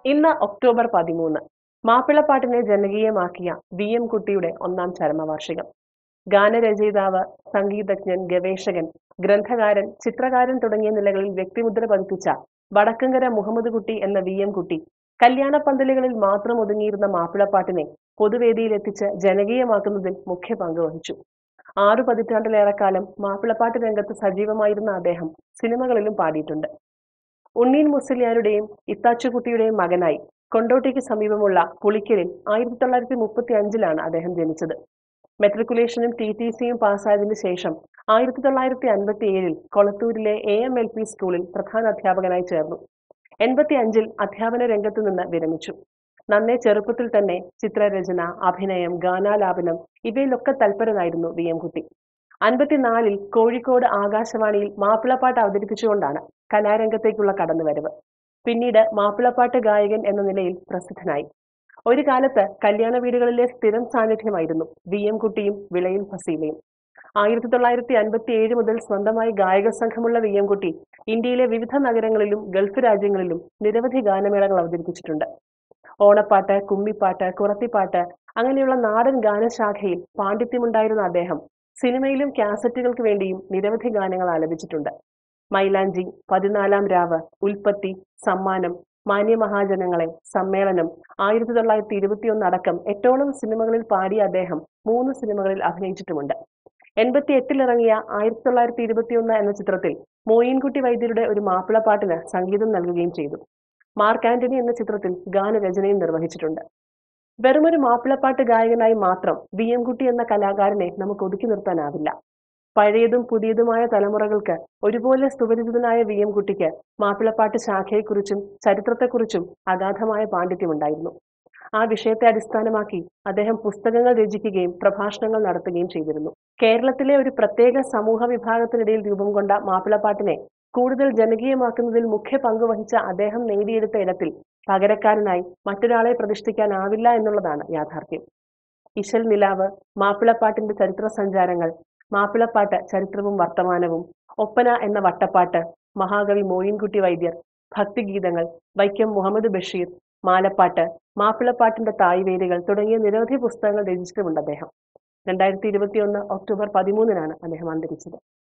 ഇന്ന് October 13. മാപ്പിളപ്പാട്ടിനെ ജനകീയമാക്കിയ VM. കുട്ടിയുടെ ഒന്നാം ചരമവാർഷികം. ഗാനരചയിതാവ്, സംഗീതജ്ഞൻ, ഗവേഷകൻ, ഗ്രന്ഥകാരൻ, ചിത്രകാരൻ തുടങ്ങിയ നിലകളിൽ വ്യക്തിമുദ്ര പതിപ്പിച്ച വടക്കങ്കര മുഹമ്മദ് കുട്ടി എന്ന വി.എം. കുട്ടി കല്യാണപ്പന്തലുകളിൽ മാത്രം ഒതുങ്ങിയിരുന്ന മാപ്പിളപ്പാട്ടിനെ പൊതുവേദിയിലെത്തിച്ച് ജനകീയമാക്കുന്നതിൽ മുഖ്യ പങ്ക് വഹിച്ചു. 6 പതിറ്റാണ്ടിലേറെക്കാലം മാപ്പിളപ്പാട്ട് രംഗത്ത് സജീവമായിരുന്ന അദ്ദേഹം സിനിമകളിലും പാടിയിട്ടുണ്ട്. ഉണ്ണീൻ മുസ്ലിയാരുടെയും ഇത്താച്ചുകുട്ടിയുടെയും മകനായി കൊണ്ടോട്ടിക്ക് സമീപമുള്ള പുളിക്കലിൽ 1935 അദ്ദേഹം ജനിച്ചത്. മെട്രിക്കുലേഷനും TTCയും പാസ്സായതിനു ശേഷം 1957 കൊളത്തൂരിലെ AMLP സ്കൂളിൽ പ്രധാന അധ്യാപകനായി ചേർന്നു. 85 അധ്യാപന രംഗത്തു നിന്ന് വിരമിച്ചു. നന്നേ ചെറുപ്പത്തിൽ തന്നെ ചിത്രരചന, അഭിനയം, ഗാനാലാപനം ഇവയിലൊക്കെ തൽപരനായിരുന്നു വി.എം. കുട്ടി. 54 കോഴിക്കോട് ആകാശവാണിയിൽ മാപ്പിളപ്പാട്ട് അവതരിപ്പിച്ചുകൊണ്ടാണ് കലാരംഗത്തേക്കുള്ള കടന്നുവരവ്. പിന്നീട് മാപ്പിളപ്പാട്ട് ഗായകൻ എന്ന നിലയിൽ പ്രസിദ്ധനായി. ഒരു കാലത്ത് കല്യാണ വീടുകളിലെ സ്ഥിരം സാന്നിധ്യമായിരുന്നു വി.എം. കുട്ടിയും വിളയിൽ ഫസീലയും. 1957 മുതൽ സ്വന്തമായി ഗായക സംഘമുള്ള വി.എം. കുട്ടി ഇന്ത്യയിലെ വിവിധ നഗരങ്ങളിലും ഗൾഫ് രാജ്യങ്ങളിലും നിരവധി ഗാനമേളകൾ അവതരിപ്പിച്ചിട്ടുണ്ട്. ഓണപ്പാട്ട്, കുമ്മിപ്പാട്ട്, കുറത്തിപ്പാട്ട് അങ്ങനെയുള്ള നാടൻ ഗാനശാഖയിൽ പാണ്ഡിത്യമുണ്ടായിരുന്ന അദ്ദേഹം സിനിമയിലും കാസറ്റുകൾക്ക് വേണ്ടിയും നിരവധി ഗാനങ്ങൾ ആലപിച്ചിട്ടുണ്ട്. മൈലാഞ്ചി, 14 രാവ്, ഉൽപ്പത്തി, സമ്മാനം, മാന്യമഹാജനങ്ങളെ, സമ്മേളനം, 1921 അടക്കം 8ഓളം സിനിമകളിൽ പാടിയ അദ്ദേഹം 3 സിനിമകളിൽ അഭിനയിച്ചിട്ടുമുണ്ട്. 88 ഇറങ്ങിയ 1921 എന്ന ചിത്രത്തിൽ മോയിൻകുട്ടി വൈദ്യരുടെ ഒരു മാപ്പിളപ്പാട്ടിന് സംഗീതം നൽകുകയും ചെയ്തു. മാർക്ക് ആന്റണി എന്ന ചിത്രത്തിൽ ഗാനരചനയും നിർവഹിച്ചിട്ടുണ്ട്. വെറുമൊരു മാപ്പിളപ്പാട്ട് ഗായകനായി മാത്രം വി.എം. കുട്ടി എന്ന കലാകാരനെ നമുക്ക് ഒതുക്കി നിർത്താനാവില്ല. പഴയതും പുതിയതുമായ തലമുറകൾക്ക് ഒരുപോലെ സുപരിചിതനായ വി.എം. കുട്ടിക്ക് മാപ്പിളപ്പാട്ട് ശാഖയെക്കുറിച്ചും ചരിത്രത്തെക്കുറിച്ചും അഗാധമായ പാണ്ഡിത്യമുണ്ടായിരുന്നു. ആ വിഷയത്തെ അടിസ്ഥാനമാക്കി അദ്ദേഹം പുസ്തകങ്ങൾ രചിക്കുകയും പ്രഭാഷണങ്ങൾ നടത്തുകയും ചെയ്തിരുന്നു. കേരളത്തിലെ ഒരു പ്രത്യേക സമൂഹ വിഭാഗത്തിനിടയിൽ രൂപം കൊണ്ട മാപ്പിളപ്പാട്ടിനെ കൂടുതൽ ജനകീയമാക്കുന്നതിൽ മുഖ്യ പങ്ക് വഹിച്ച അദ്ദേഹം നേടിയെടുത്ത ഇടത്തിൽ പകരക്കാരനായി മറ്റൊരാളെ പ്രതിഷ്ഠിക്കാനാവില്ല എന്നുള്ളതാണ് യാഥാർത്ഥ്യം. ഇശൽ നിലാവ്, മാപ്പിളപ്പാട്ടിന്റെ ചരിത്ര സഞ്ചാരങ്ങൾ, മാപ്പിളപ്പാട്ട് ചരിത്രവും വർത്തമാനവും, ഒപ്പന എന്ന വട്ടപ്പാട്ട്, മഹാകവി മോയിൻകുട്ടി വൈദ്യർ, ഭക്തിഗീതങ്ങൾ, വൈക്കം മുഹമ്മദ് ബഷീർ, മാലപ്പാട്ട്, മാപ്പിളപ്പാട്ടിന്റെ തായ്വേരുകൾ തുടങ്ങിയ നിരവധി പുസ്തകങ്ങൾ രചിച്ചിട്ടുമുണ്ട് അദ്ദേഹം. 2021 ഒക്ടോബർ 13 അദ്ദേഹം അന്തരിച്ചത്.